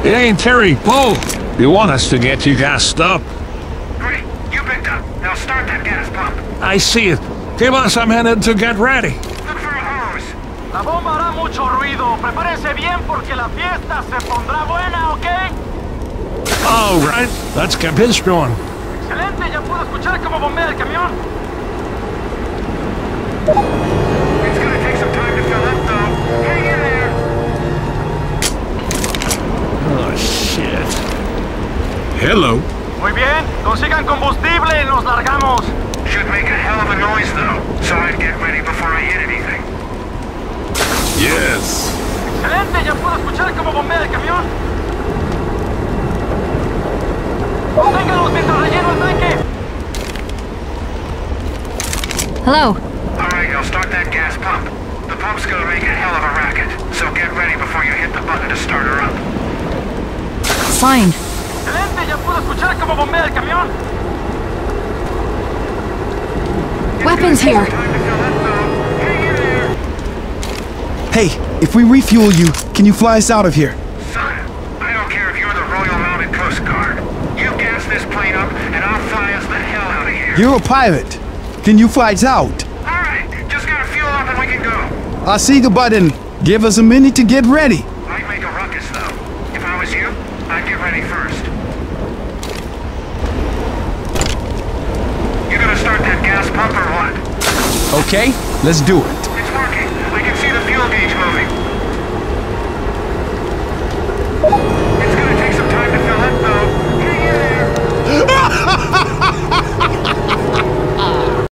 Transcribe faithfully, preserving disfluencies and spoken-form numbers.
It ain't Terry. Bull. You want us to get you gassed up? Great. You picked up. Now start that gas pump. I see it. Give us a minute to get ready. Look for a hose. La bomba hará mucho ruido. Prepárense bien porque la fiesta se pondrá buena, ¿ok? All right. Let's get this going. Excelente. Ya puedo escuchar cómo bombea el camión. It's gonna take some time to fill up, though. Hang in there. Oh, shit. Hello. Muy bien. Consigan combustible y nos largamos. Should make a hell of a noise, though, so I'd get ready before I hit anything. Yes. Excelente. Ya puedo escuchar cómo bombea el camión. Conténgalos mientras relleno el tanque. Hello. All right, I'll start that gas pump. The pump's gonna make a hell of a racket, so get ready before you hit the button to start her up. Fine. Excelente. Ya puedo escuchar cómo bombea el camión. Weapons here. Hey, if we refuel you, can you fly us out of here? Son, I don't care if you're the Royal Mounted Coast Guard. You gas this plane up, and I'll fly us the hell out of here. You're a pilot. Can you fly us out? All right, just gotta fuel up and we can go. I see the button. Give us a minute to get ready. Might make a ruckus, though. If I was you, I'd get ready first. You gonna start that gas pump or what? Okay, let's do it. It's working. I can see the fuel gauge moving.